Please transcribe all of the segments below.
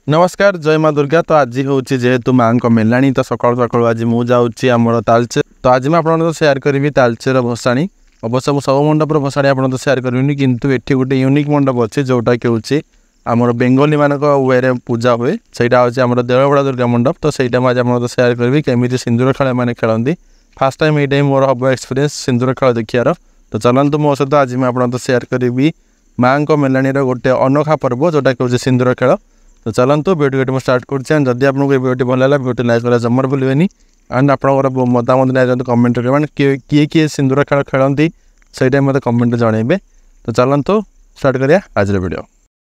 नमस्कार जय माँ दुर्गा। तो आज हूँ जेहेतु माँ को मेलाणी तो सकाल सकाल आज मुझे जाऊँगी आम तालचेर। तो आज मैं आपको सेयार करी तालचेर भसाणी। अवश्य मुझे सब मंडप भसाणी आपको सेयार करी किंतु एठी गोटे यूनिक मंडप अच्छे जोटा कि हूँ आमर बेंगली मानक वे पूजा हुए सहीटा हूँ आम देवबड़ा दुर्गा मंडप। तो सहीटा मुझे आपको सेयार करी केमी सिंदूर खेल मैंने खेलती फास्ट टाइम ये मोर हम एक्सपीरियंस सिंदूर खेल देखार। तो चलतु मो सहित आज मैं आपको सेयार करी माँ को मेलाणी गोटे अनोखा पर्व जोटा कि हूँ सिंदूर खेल। तो चलतु वीडियो मुझे स्टार्ट कर जदि आपको वीडियो भल है वीडियो लाइक करा जमार भूलें एंड आप मतामत नहीं कमेंट करें किए किए सिंदूर खेल खेलती से मतलब कमेंट जनइबे। तो चलतु स्टार्ट करिया आज वीडियो।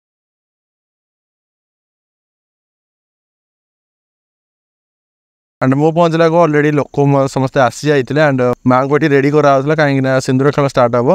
एंड मु पहुँचला को ऑलरेडी लोक समस्ते आसी जाते एंड माँ को ये रेडी कराला कहीं सिंदूर खेल स्टार्ट हम।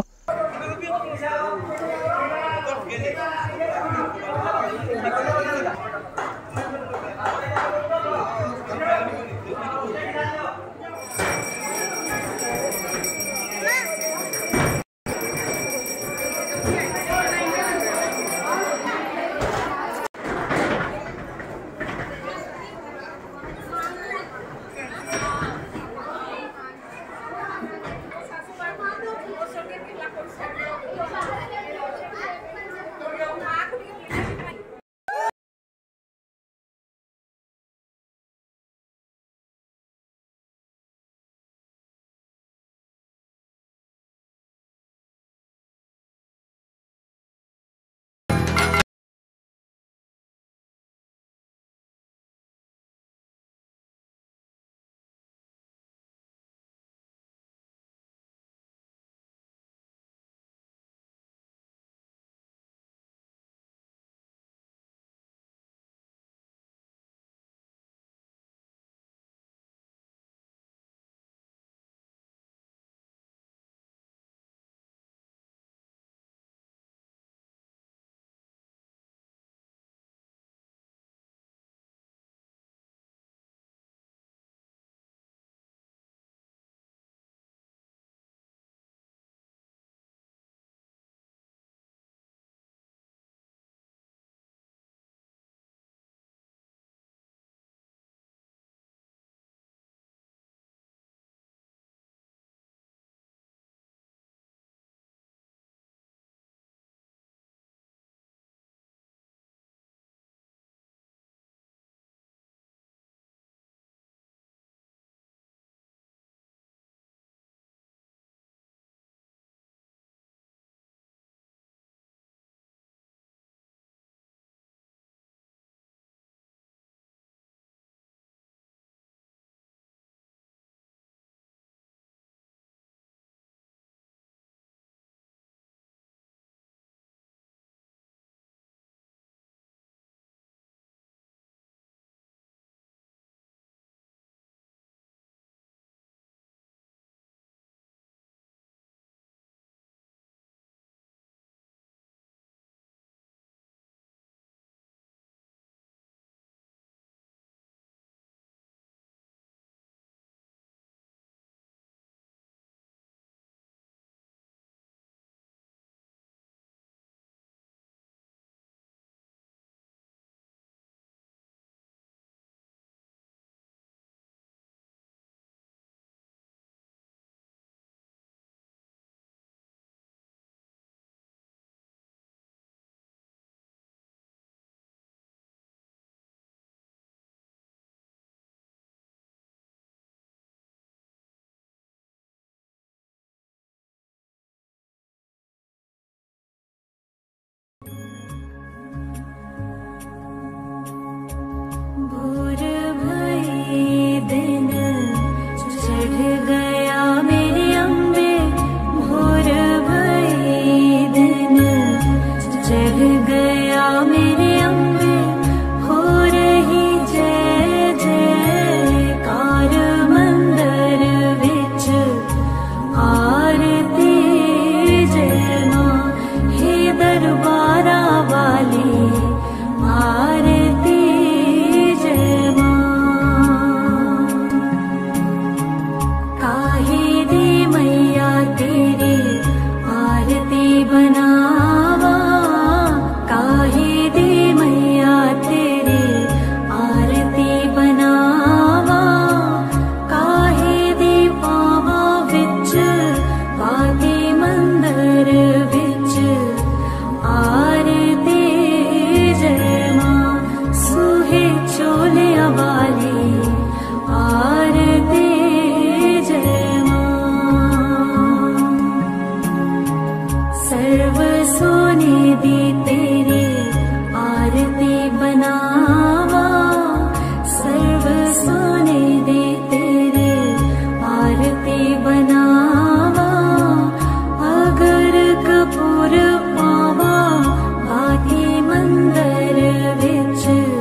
दी तेरी आरती बनावा, सर्व सोने दे तेरे आरती बनावा। अगर कपूर पावा बाकी मंदिर विच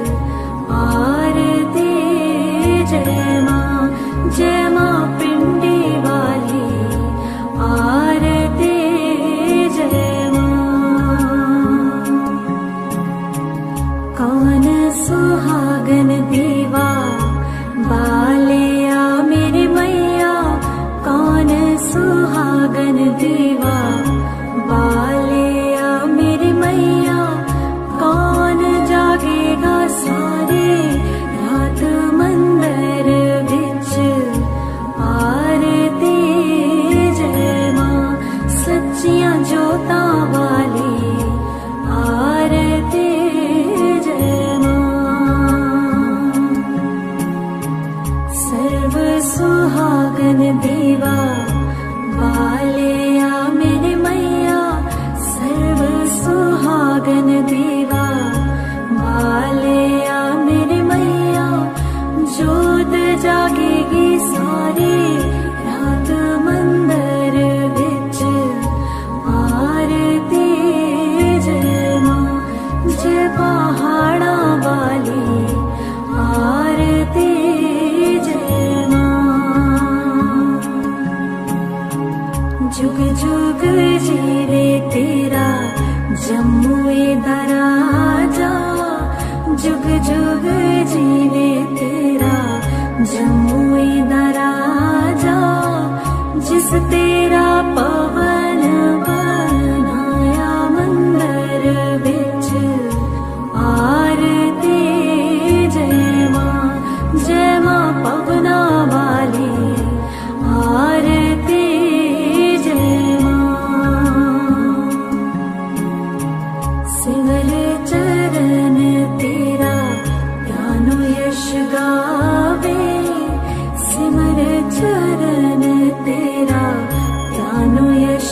आरती जय मां पिंडी वाली आरती जय मां। कौन सुहागन दीवा बालिया मेरी मैया, कौन सुहागन दीवा बालिया मेरी मैया। कौन जागेगा सारे रात मंदिर विच आरती जय मां। सच्चियां जोतां वाली आरती जय मां। सर्व सुहागन दीवा बालिया मेरी मैया, सर्व सुहागन दीवा बालिया मेरी मैया। जोत जागेगी सारी रात मंदिर विच आरती जय मां। जय पहाड़ा वाली आरती जय मां। जुग जुग जीवे तेरा जम्मुए दराजा, जुग जुग जीवे तेरा जम्मुए दराजा। जिस तेरा पवन बनाया मंदिर विच आरती जय मां पवना वाली आरती जय मां। सिमर चरण तेरा ज्ञानो यश गावे, सिमर चरण तेरा ज्ञानो यश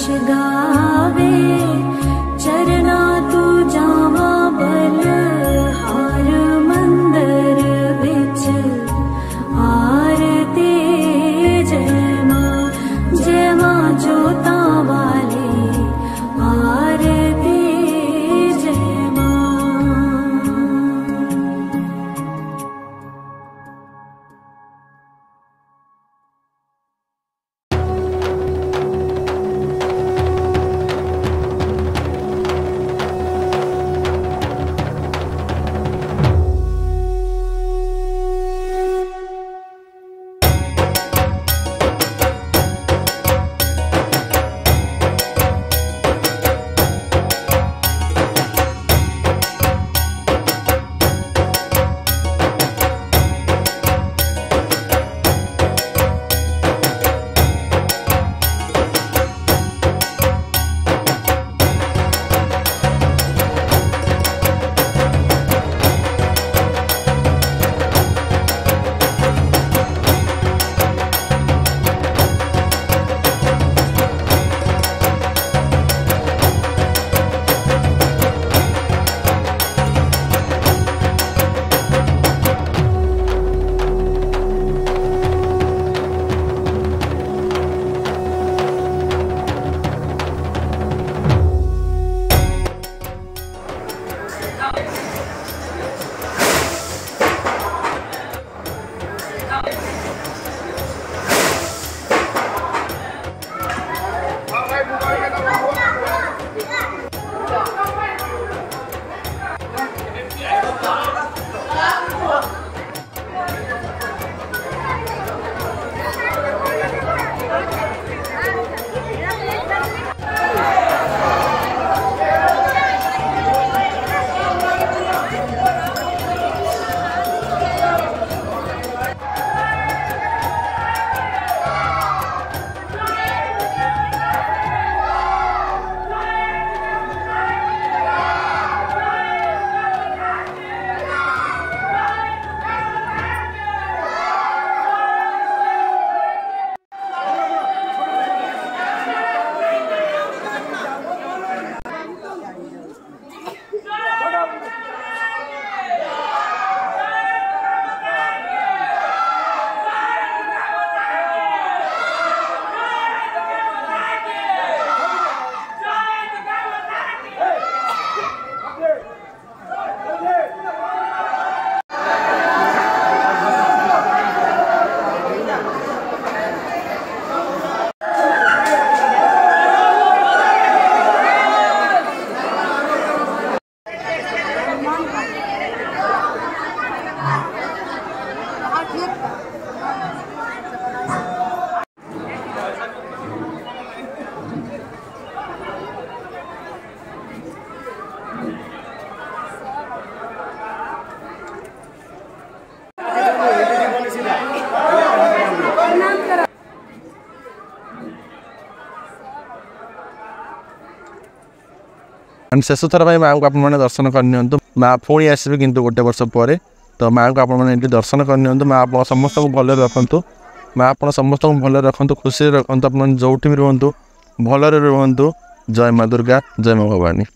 एंड शेष थर माँ को आपने दर्शन करनी माँ पुणी आसवे कि गोटे वर्ष पर तो माँ को आपने दर्शन करनी माँ आप समस्त को भल रखु माँ आप समस्त को भल रखु खुशी रखु आप जो भी रुहतु भल रुहतु जय माँ दुर्गा जय माँ भवानी।